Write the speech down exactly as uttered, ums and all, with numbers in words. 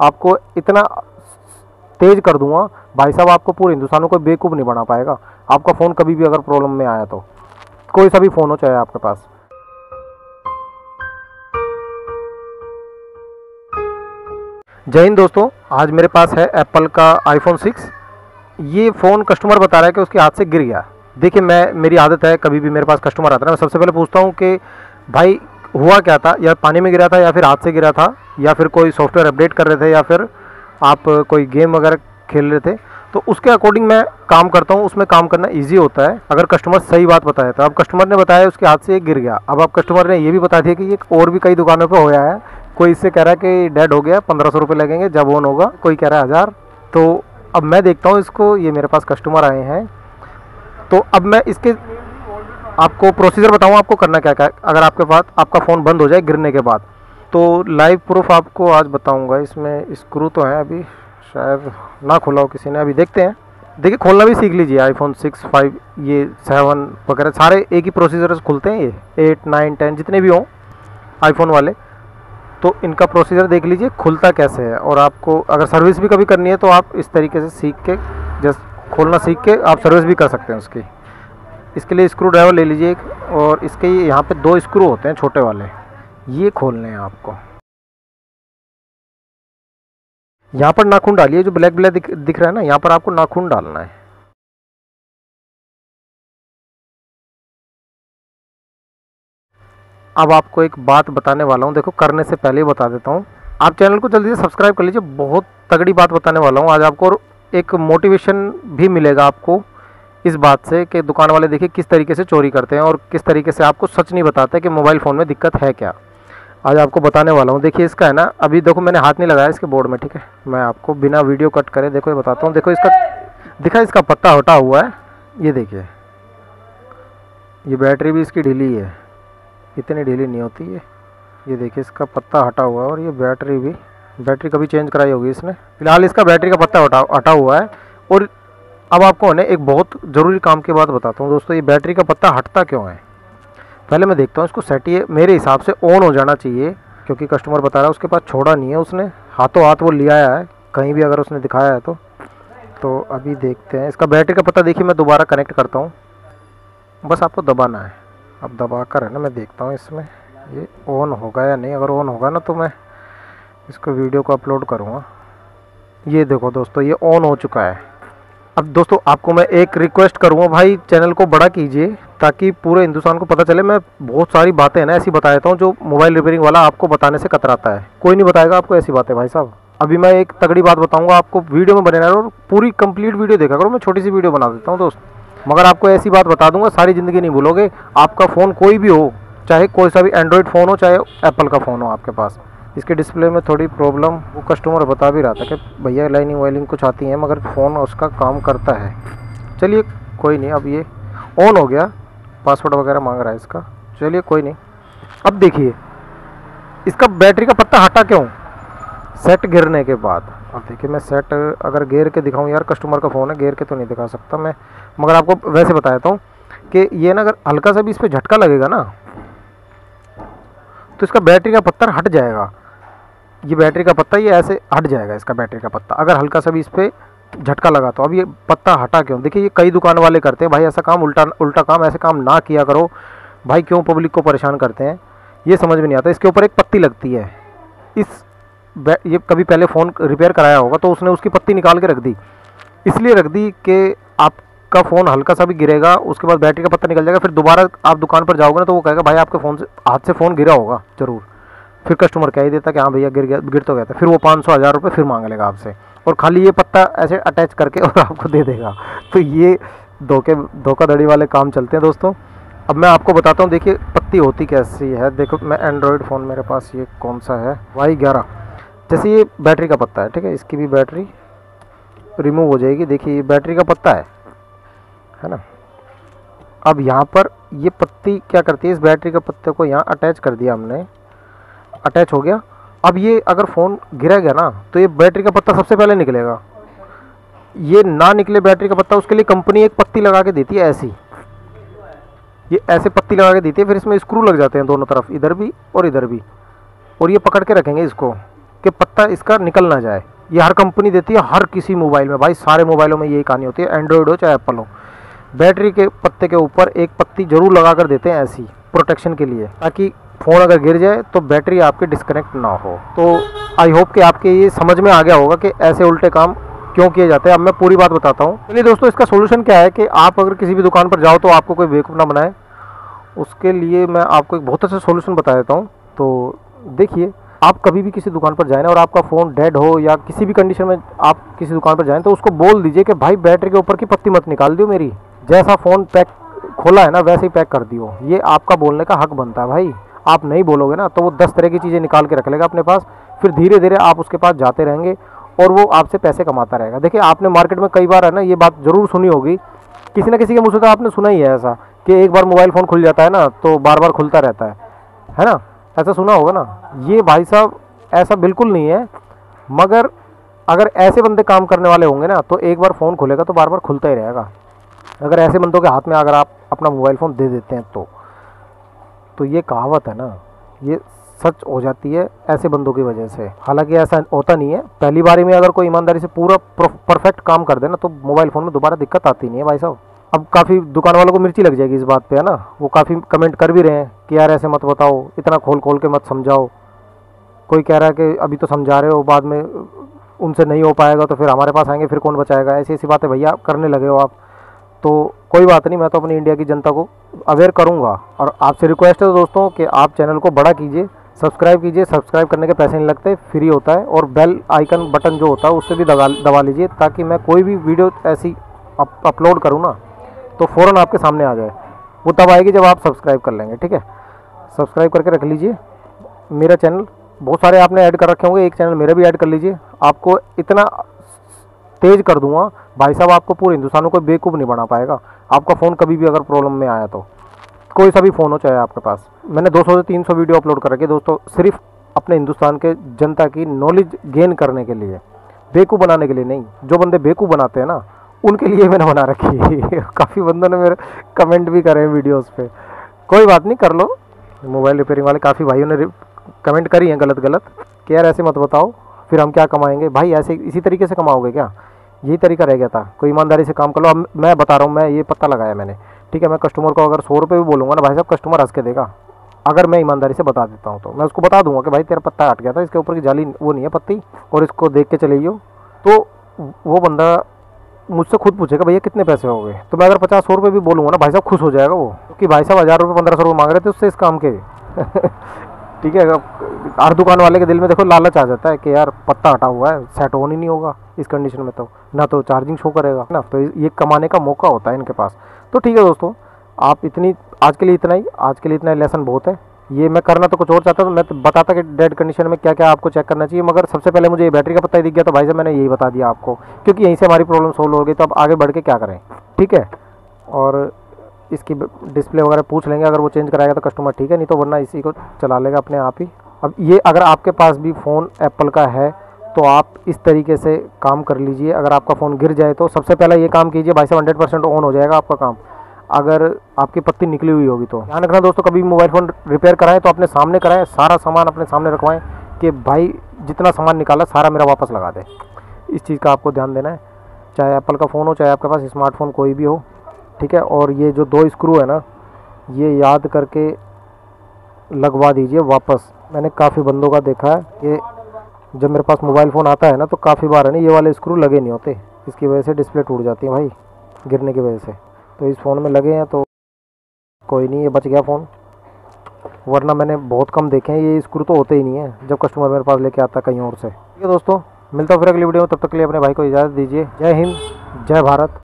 आपको इतना तेज कर दूंगा भाई साहब, आपको पूरे हिंदुस्तान में कोई बेवकूफ़ नहीं बना पाएगा। आपका फ़ोन कभी भी अगर प्रॉब्लम में आया तो, कोई सा भी फ़ोन हो चाहे आपके पास। जय हिंद दोस्तों, आज मेरे पास है एप्पल का आईफोन सिक्स। ये फ़ोन कस्टमर बता रहा है कि उसके हाथ से गिर गया। देखिए, मैं मेरी आदत है, कभी भी मेरे पास कस्टमर आता है मैं सबसे पहले पूछता हूँ कि भाई हुआ क्या था, या पानी में गिरा था या फिर हाथ से गिरा था, या फिर कोई सॉफ्टवेयर अपडेट कर रहे थे, या फिर आप कोई गेम वगैरह खेल रहे थे। तो उसके अकॉर्डिंग मैं काम करता हूँ, उसमें काम करना ईजी होता है अगर कस्टमर सही बात बताया। तो अब कस्टमर ने बताया उसके हाथ से ये गिर गया। अब आप कस्टमर ने ये भी बता दिया कि ये और भी कई दुकानों पर होया है। कोई इससे कह रहा है कि डेड हो गया, पंद्रह सौ रुपये लगेंगे जब ऑन होगा, कोई कह रहा है हज़ार। तो अब मैं देखता हूँ इसको, ये मेरे पास कस्टमर आए हैं, तो अब मैं इसके आपको प्रोसीजर बताऊँ आपको करना क्या क्या है। अगर आपके पास आपका फ़ोन बंद हो जाए गिरने के बाद, तो लाइव प्रूफ आपको आज बताऊँगा। इसमें स्क्रू तो है, अभी शायद ना खोला हो किसी ने, अभी देखते हैं। देखिए, खोलना भी सीख लीजिए। आईफोन सिक्स, फाइव, ये सेवन वगैरह सारे एक ही प्रोसीजर से खुलते हैं। ये एट, नाइन, टेन जितने भी हों आईफोन वाले, तो इनका प्रोसीजर देख लीजिए खुलता कैसे है। और आपको अगर सर्विस भी कभी करनी है तो आप इस तरीके से सीख के, जैसे खोलना सीख के आप सर्विस भी कर सकते हैं उसकी। इसके लिए स्क्रू ड्राइवर ले लीजिए एक, और इसके यहाँ पे दो स्क्रू होते हैं छोटे वाले, ये खोलने हैं आपको। यहाँ पर नाखून डालिए, जो ब्लैक ब्लैक दिख, दिख रहा है ना, यहाँ पर आपको नाखून डालना है। अब आपको एक बात बताने वाला हूँ, देखो करने से पहले ही बता देता हूँ। आप चैनल को जल्दी से सब्सक्राइब कर लीजिए, बहुत तगड़ी बात बताने वाला हूँ आज आपको। और एक मोटिवेशन भी मिलेगा आपको इस बात से कि दुकान वाले देखिए किस तरीके से चोरी करते हैं और किस तरीके से आपको सच नहीं बताते कि मोबाइल फ़ोन में दिक्कत है क्या। आज आपको बताने वाला हूँ। देखिए, इसका है ना, अभी देखो मैंने हाथ नहीं लगाया इसके बोर्ड में, ठीक है। मैं आपको बिना वीडियो कट करे देखो ये बताता हूँ। देखो इसका दिखा, इसका पत्ता हटा हुआ है, ये देखिए। ये बैटरी भी इसकी ढीली है, इतनी ढीली नहीं होती है। ये देखिए इसका पत्ता हटा हुआ है, और ये बैटरी भी, बैटरी कभी चेंज कराई होगी इसने। फिलहाल इसका बैटरी का पत्ता हटा हटा हुआ है। और अब आपको है एक बहुत ज़रूरी काम की बात बताता हूँ दोस्तों, ये बैटरी का पत्ता हटता क्यों है। पहले मैं देखता हूँ इसको सेट। ये मेरे हिसाब से ऑन हो जाना चाहिए, क्योंकि कस्टमर बता रहा है उसके पास छोड़ा नहीं है, उसने हाथों हाथ वो लिया है कहीं भी अगर उसने दिखाया है तो। तो अभी देखते हैं इसका बैटरी का पत्ता। देखिए, मैं दोबारा कनेक्ट करता हूँ, बस आपको दबाना है। अब दबा कर है ना, मैं देखता हूँ इसमें ये ऑन होगा या नहीं। अगर ऑन होगा ना तो मैं इसको वीडियो को अपलोड करूँगा। ये देखो दोस्तों, ये ऑन हो चुका है। अब दोस्तों आपको मैं एक रिक्वेस्ट करूँगा, भाई चैनल को बड़ा कीजिए ताकि पूरे हिंदुस्तान को पता चले। मैं बहुत सारी बातें हैं ना ऐसी बता देता हूँ जो मोबाइल रिपेयरिंग वाला आपको बताने से कतराता है। कोई नहीं बताएगा आपको ऐसी बातें भाई साहब। अभी मैं एक तगड़ी बात बताऊँगा आपको, वीडियो में बने रहना और पूरी कंप्लीट वीडियो देखा करो। मैं छोटी सी वीडियो बना देता हूँ दोस्त, मगर आपको ऐसी बात बता दूंगा सारी ज़िंदगी नहीं भूलोगे। आपका फ़ोन कोई भी हो, चाहे कोई सा भी एंड्रॉयड फ़ोन हो चाहे एप्पल का फ़ोन हो आपके पास, इसके डिस्प्ले में थोड़ी प्रॉब्लम, वो कस्टमर बता भी रहा था कि भैया लाइनिंग वाइनिंग कुछ आती है, मगर फ़ोन उसका काम करता है। चलिए कोई नहीं, अब ये ऑन हो गया, पासवर्ड वगैरह मांग रहा है इसका। चलिए कोई नहीं। अब देखिए इसका बैटरी का पत्ता हटा क्यों, सेट गिरने के बाद। अब देखिए मैं सेट अगर गिर के दिखाऊं, यार कस्टमर का फ़ोन है, गिर के तो नहीं दिखा सकता मैं, मगर आपको वैसे बता देता हूँ कि ये ना अगर हल्का सा भी इस पर झटका लगेगा ना तो इसका बैटरी का पत्ता हट जाएगा। ये बैटरी का पत्ता ये ऐसे हट जाएगा, इसका बैटरी का पत्ता अगर हल्का सा भी इस पर झटका लगा तो। अब ये पत्ता हटा क्यों, देखिए ये कई दुकान वाले करते हैं भाई ऐसा काम, उल्टा उल्टा काम, ऐसे काम ना किया करो भाई। क्यों पब्लिक को परेशान करते हैं ये समझ में नहीं आता। इसके ऊपर एक पत्ती लगती है, इस ये कभी पहले फ़ोन रिपेयर कराया होगा तो उसने उसकी पत्ती निकाल के रख दी, इसलिए रख दी कि आपका फ़ोन हल्का सा भी गिरेगा उसके बाद बैटरी का पत्ता निकल जाएगा। फिर दोबारा आप दुकान पर जाओगे ना तो वो कहेगा भाई आपके फ़ोन से हाथ से फ़ोन गिरा होगा ज़रूर। फिर कस्टमर कह ही देता कि हाँ भैया गिर गया, गिर तो गया था। फिर वो पाँच सौ हज़ार रुपये फिर मांग लेगा आपसे, और खाली ये पत्ता ऐसे अटैच करके और आपको दे देगा। तो ये धोखे धोखाधड़ी वाले काम चलते हैं दोस्तों। अब मैं आपको बताता हूँ, देखिए पत्ती होती कैसी है। देखो मैं एंड्रॉयड फ़ोन, मेरे पास ये कौन सा है, वाई ग्यारह। जैसे ये बैटरी का पत्ता है, ठीक है, इसकी भी बैटरी रिमूव हो जाएगी। देखिए ये बैटरी का पत्ता है है ना। अब यहाँ पर ये पत्ती क्या करती है, इस बैटरी के पत्ते को यहाँ अटैच कर दिया हमने, अटैच हो गया। अब ये अगर फ़ोन गिरा गया ना तो ये बैटरी का पत्ता सबसे पहले निकलेगा। ये ना निकले बैटरी का पत्ता, उसके लिए कंपनी एक पत्ती लगा के देती है ऐसी, ये ऐसे पत्ती लगा के देती है। फिर इसमें स्क्रू लग जाते हैं दोनों तरफ, इधर भी और इधर भी, और ये पकड़ के रखेंगे इसको। कि पत्ता इसका निकल ना जाए। ये हर कंपनी देती है, हर किसी मोबाइल में भाई, सारे मोबाइलों में यही कहानी होती है, एंड्रॉयड हो चाहे एप्पल हो। बैटरी के पत्ते के ऊपर एक पत्ती जरूर लगा कर देते हैं ऐसी प्रोटेक्शन के लिए, ताकि फ़ोन अगर गिर जाए तो बैटरी आपकी डिस्कनेक्ट ना हो। तो आई होप कि आपके ये समझ में आ गया होगा कि ऐसे उल्टे काम क्यों किए जाते हैं। अब मैं पूरी बात बताता हूँ। चलिए दोस्तों, इसका सोल्यूशन क्या है कि आप अगर किसी भी दुकान पर जाओ तो आपको कोई बेवकूफ़ ना बनाए, उसके लिए मैं आपको एक बहुत अच्छा सोल्यूशन बता देता हूँ। तो देखिए, आप कभी भी किसी दुकान पर जाए ना और आपका फ़ोन डेड हो या किसी भी कंडीशन में आप किसी दुकान पर जाएं, तो उसको बोल दीजिए कि भाई बैटरी के ऊपर की पत्ती मत निकाल दियो मेरी, जैसा फ़ोन पैक खोला है ना वैसे ही पैक कर दियो। ये आपका बोलने का हक बनता है भाई। आप नहीं बोलोगे ना तो वो दस तरह की चीज़ें निकाल के रख लेगा अपने पास, फिर धीरे धीरे आप उसके पास जाते रहेंगे और वो आपसे पैसे कमाता रहेगा। देखिए, आपने मार्केट में कई बार है ना ये बात ज़रूर सुनी होगी, किसी ना किसी के मुँह से तो आपने सुना ही है ऐसा कि एक बार मोबाइल फ़ोन खुल जाता है ना तो बार बार खुलता रहता है, है ना? ऐसा सुना होगा ना। ये भाई साहब ऐसा बिल्कुल नहीं है, मगर अगर ऐसे बंदे काम करने वाले होंगे ना तो एक बार फ़ोन खुलेगा तो बार बार खुलता ही रहेगा। अगर ऐसे बंदों के हाथ में अगर आप अपना मोबाइल फ़ोन दे देते हैं तो तो ये कहावत है ना, ये सच हो जाती है ऐसे बंदों की वजह से। हालांकि ऐसा होता नहीं है, पहली बारी में अगर कोई ईमानदारी से पूरा परफेक्ट काम कर दे ना तो मोबाइल फ़ोन में दोबारा दिक्कत आती नहीं है भाई साहब। अब काफ़ी दुकान वालों को मिर्ची लग जाएगी इस बात पे, है ना? वो काफ़ी कमेंट कर भी रहे हैं कि यार ऐसे मत बताओ, इतना खोल खोल के मत समझाओ। कोई कह रहा है कि अभी तो समझा रहे हो, बाद में उनसे नहीं हो पाएगा तो फिर हमारे पास आएंगे, फिर कौन बचाएगा। ऐसी ऐसी बातें भैया करने लगे हो आप। तो कोई बात नहीं, मैं तो अपनी इंडिया की जनता को अवेयर करूंगा और आपसे रिक्वेस्ट है दोस्तों कि आप चैनल को बड़ा कीजिए, सब्सक्राइब कीजिए। सब्सक्राइब करने के पैसे नहीं लगते, फ्री होता है, और बेल आइकन बटन जो होता है उससे भी दबा दबा लीजिए, ताकि मैं कोई भी वीडियो ऐसी अप, अपलोड करूँ ना तो फ़ौरन आपके सामने आ जाए। वो तब आएगी जब आप सब्सक्राइब कर लेंगे, ठीक है? सब्सक्राइब करके रख लीजिए मेरा चैनल। बहुत सारे आपने ऐड कर रखे होंगे, एक चैनल मेरा भी ऐड कर लीजिए। आपको इतना तेज़ कर दूंगा भाई साहब, आपको पूरे हिंदुस्तान में कोई बेवकूफ़ नहीं बना पाएगा। आपका फ़ोन कभी भी अगर प्रॉब्लम में आया तो, कोई सा भी फ़ोन हो चाहे आपके पास, मैंने दो सौ से तीन सौ वीडियो अपलोड कर रखी है दोस्तों, सिर्फ अपने हिंदुस्तान के जनता की नॉलेज गेन करने के लिए, बेवकूफ़ बनाने के लिए नहीं। जो बंदे बेवकूफ़ बनाते हैं ना उनके लिए मैंने बना रखी है। काफ़ी बंदों ने मेरे कमेंट भी करे हैं वीडियोज़ पे। कोई बात नहीं, कर लो। मोबाइल रिपेयरिंग वाले काफ़ी भाइयों ने कमेंट करी हैं गलत गलत कि यार ऐसे मत बताओ, फिर हम क्या कमाएंगे। भाई ऐसे इसी तरीके से कमाओगे क्या? यही तरीका रह गया था। कोई ईमानदारी से काम कर लो। अब मैं बता रहा हूँ, मैं ये पता लगाया मैंने, ठीक है? मैं कस्टमर को अगर सौ रुपये भी बोलूँगा ना भाई साहब, कस्टमर हंस के देगा। अगर मैं ईमानदारी से बता देता हूँ तो मैं उसको बता दूंगा कि भाई तेरा पत्ता हट गया था, इसके ऊपर की जाली वो नहीं है पत्ती, और इसको देख के चले जाओ। तो वो बंदा मुझसे खुद पूछेगा भैया कितने पैसे हो गए। तो मैं अगर पचास सौ रुपये भी बोलूँगा ना भाई साहब, खुश हो जाएगा वो, क्योंकि भाई साहब हज़ार रुपये पंद्रह सौ रुपये मांग रहे थे उससे इस काम के। ठीक है? हर दुकान वाले के दिल में देखो लालच आ जाता है कि यार पत्ता हटा हुआ है, सेट ऑन ही नहीं होगा इस कंडीशन में, तो ना तो चार्जिंग शो करेगा ना, तो ये कमाने का मौका होता है इनके पास। तो ठीक है दोस्तों, आप इतनी आज के लिए इतना ही आज के लिए इतना लेसन बहुत है। ये मैं करना तो कुछ और चाहता, तो मैं तो बताता कि डेड कंडीशन में क्या क्या आपको चेक करना चाहिए, मगर सबसे पहले मुझे ये बैटरी का पत्ता ही दिख गया तो भाई साहब मैंने यही बता दिया आपको, क्योंकि यहीं से हमारी प्रॉब्लम सोल्व हो गई। तो अब आगे बढ़ के क्या करें, ठीक है? और इसकी डिस्प्ले वगैरह पूछ लेंगे, अगर वो चेंज कराएगा तो कस्टमर ठीक है, नहीं तो वरना इसी को चला लेगा अपने आप ही। अब ये अगर आपके पास भी फ़ोन एप्पल का है तो आप इस तरीके से काम कर लीजिए। अगर आपका फ़ोन गिर जाए तो सबसे पहले ये काम कीजिए भाई साहब, हंड्रेड परसेंट ऑन हो जाएगा आपका काम। अगर आपकी पत्ती निकली हुई होगी तो ध्यान रखना दोस्तों, कभी मोबाइल फ़ोन रिपेयर कराएं तो अपने सामने कराएं, सारा सामान अपने सामने रखवाएं कि भाई जितना सामान निकाला सारा मेरा वापस लगा दे। इस चीज़ का आपको ध्यान देना है, चाहे एप्पल का फ़ोन हो चाहे आपके पास स्मार्टफोन कोई भी हो, ठीक है? और ये जो दो स्क्रू है ना, ये याद करके लगवा दीजिए वापस। मैंने काफ़ी बंदों का देखा है कि जब मेरे पास मोबाइल फ़ोन आता है ना तो काफ़ी बार है ना ये वाले स्क्रू लगे नहीं होते, इसकी वजह से डिस्प्ले टूट जाती है भाई, गिरने की वजह से। तो इस फ़ोन में लगे हैं तो कोई नहीं, ये बच गया फ़ोन, वरना मैंने बहुत कम देखे हैं ये स्क्रू तो होते ही नहीं है जब कस्टमर मेरे पास लेके आता है कहीं और से। ठीक है दोस्तों, मिलता हूँ फिर अगली वीडियो में, तब तक के लिए अपने भाई को इजाज़त दीजिए। जय हिंद, जय भारत।